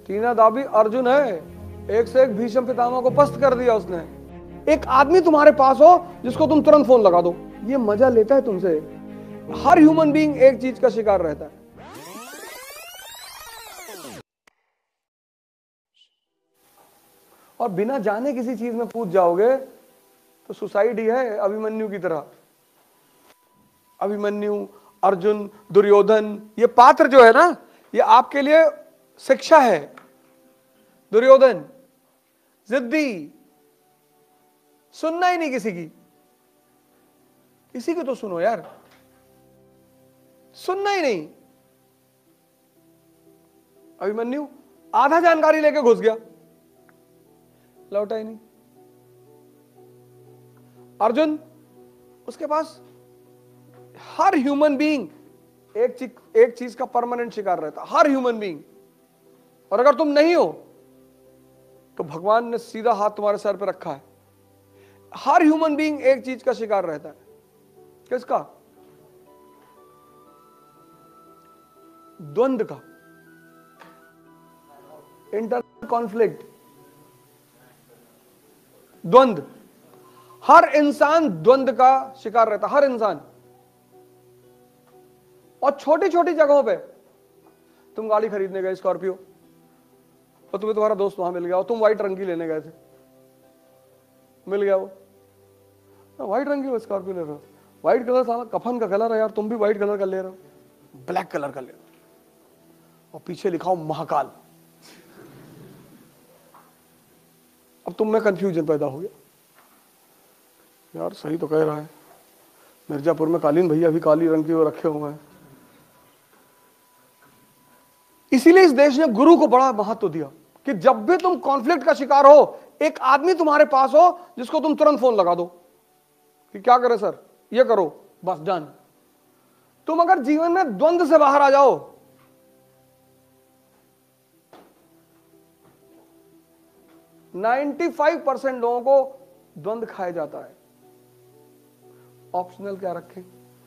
टीना दाबी अर्जुन है, एक से एक भीष्म पितामह को पस्त कर दिया उसने। एक आदमी तुम्हारे पास हो जिसको तुम तुरंत फोन लगा दो, ये मजा लेता है तुमसे। हर ह्यूमन बीइंग एक चीज का शिकार रहता है। और बिना जाने किसी चीज में कूद जाओगे तो सुसाइड ही है, अभिमन्यु की तरह। अभिमन्यु, अर्जुन, दुर्योधन, ये पात्र जो है ना, ये आपके लिए शिक्षा है। दुर्योधन जिद्दी, सुनना ही नहीं किसी की। किसी की तो सुनो यार, सुनना ही नहीं। अभिमन्यु आधा जानकारी लेके घुस गया, लौटा ही नहीं। अर्जुन, उसके पास हर ह्यूमन बीइंग एक चीज का परमानेंट शिकार रहता, हर ह्यूमन बीइंग। और अगर तुम नहीं हो तो भगवान ने सीधा हाथ तुम्हारे सर पे रखा है। हर ह्यूमन बीइंग एक चीज का शिकार रहता है। किसका? द्वंद का, इंटरनल कॉन्फ्लिक्ट, द्वंद। हर इंसान द्वंद का शिकार रहता, हर इंसान। और छोटी छोटी जगहों पे, तुम गाड़ी खरीदने गए स्कॉर्पियो, और तुम्हें तुम्हारा दोस्त वहां मिल गया, और तुम व्हाइट रंग की लेने गए थे, मिल गया वो व्हाइट रंग की स्कॉर्पियो ले रहे हो। व्हाइट कलर साला कफन का कलर है यार, तुम भी व्हाइट कलर का ले रहे हो, ब्लैक कलर का ले रहे हो, और पीछे लिखा हो महाकाल। अब तुम में कंफ्यूजन पैदा हो गया, यार सही तो कह रहा है, मिर्जापुर में कालीन भैया भी काली रंग की वो रखे हुए हैं। इसीलिए इस देश ने गुरु को बड़ा महत्व दिया कि जब भी तुम कॉन्फ्लिक्ट का शिकार हो, एक आदमी तुम्हारे पास हो जिसको तुम तुरंत फोन लगा दो कि क्या करे सर, ये करो, बस डन। तुम अगर जीवन में द्वंद से बाहर आ जाओ, ,95% लोगों को द्वंद खाया जाता है। ऑप्शनल क्या रखें?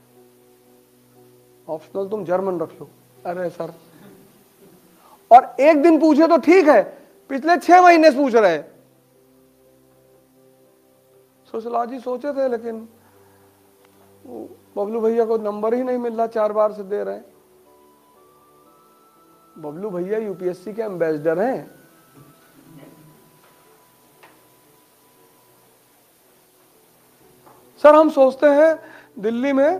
ऑप्शनल तुम जर्मन रख लो। अरे सर, और एक दिन पूछे तो ठीक है, पिछले 6 महीने से पूछ रहे हैं। सोशलॉजी सोचे थे, लेकिन बबलू भैया को नंबर ही नहीं मिल रहा, 4 बार से दे रहे हैं। बबलू भैया यूपीएससी के एम्बेसडर हैं। सर हम सोचते हैं दिल्ली में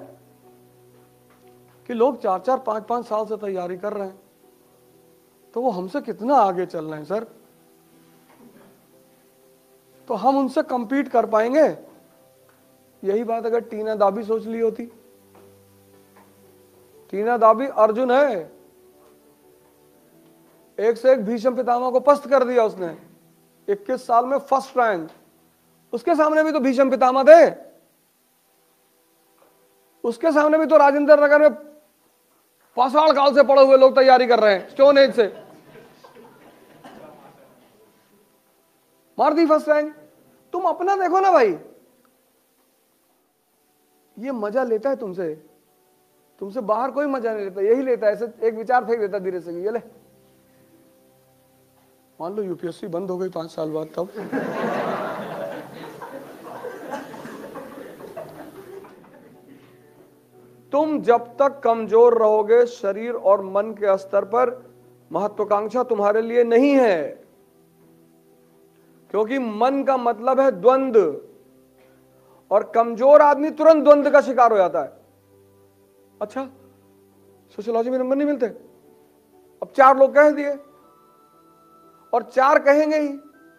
कि लोग 4-4, 5-5 साल से तैयारी कर रहे हैं, तो वो हमसे कितना आगे चल रहे हैं सर, तो हम उनसे compete कर पाएंगे? यही बात अगर टीना दाबी सोच ली होती। टीना दाबी अर्जुन है, एक से एक भीष्म पितामह को पस्त कर दिया उसने, 21 साल में फर्स्ट रैंक। उसके सामने भी तो भीष्म पितामह थे, उसके सामने भी तो राजेंद्र नगर में पाषाण काल से पड़े हुए लोग तैयारी कर रहे हैं, स्टोन एज से। मार दी फर्स्ट रैंक। तुम अपना देखो ना भाई, ये मजा लेता है तुमसे, तुमसे बाहर कोई मजा नहीं लेता, यही लेता है। ऐसे एक विचार फेंक देता धीरे से, ये ले, मान लो यूपीएससी बंद हो गई 5 साल बाद, तब तुम जब तक कमजोर रहोगे शरीर और मन के स्तर पर, महत्वाकांक्षा तुम्हारे लिए नहीं है, क्योंकि मन का मतलब है द्वंद, और कमजोर आदमी तुरंत द्वंद का शिकार हो जाता है। अच्छा, सोशियोलॉजी में नंबर नहीं मिलते, अब 4 लोग कह दिए और 4 कहेंगे ही।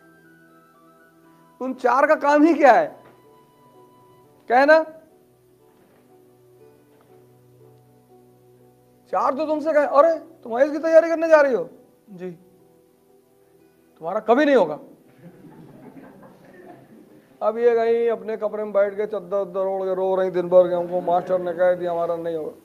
उन 4 का काम ही क्या है? कहना। 4 तो तुमसे कहे, अरे तुम आईएएस की तैयारी करने जा रही हो जी, तुम्हारा कभी नहीं होगा। अब ये गई अपने कमरे में बैठ के चद्दर ओढ़ के रो रही दिन भर के, हमको मास्टर ने कह दिया हमारा नहीं होगा।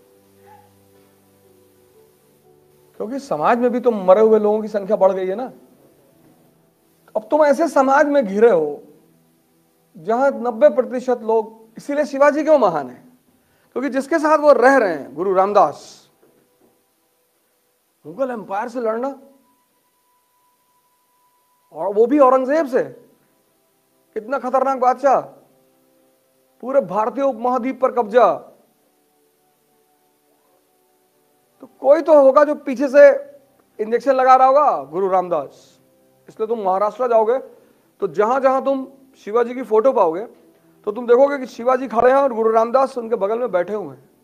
क्योंकि समाज में भी तो मरे हुए लोगों की संख्या बढ़ गई है ना। अब तुम ऐसे समाज में घिरे हो जहां 90% लोग, इसीलिए शिवाजी क्यों महान है? क्योंकि जिसके साथ वो रह रहे हैं, गुरु रामदास, मुगल एम्पायर से लड़ना, और वो भी औरंगजेब से। कितना खतरनाक बादशाह, पूरे भारतीय उपमहाद्वीप पर कब्जा। तो कोई तो होगा जो पीछे से इंजेक्शन लगा रहा होगा, गुरु रामदास। इसलिए तुम महाराष्ट्र जाओगे तो जहां जहां तुम शिवाजी की फोटो पाओगे तो तुम देखोगे कि शिवाजी खड़े हैं और गुरु रामदास उनके बगल में बैठे हुए हैं।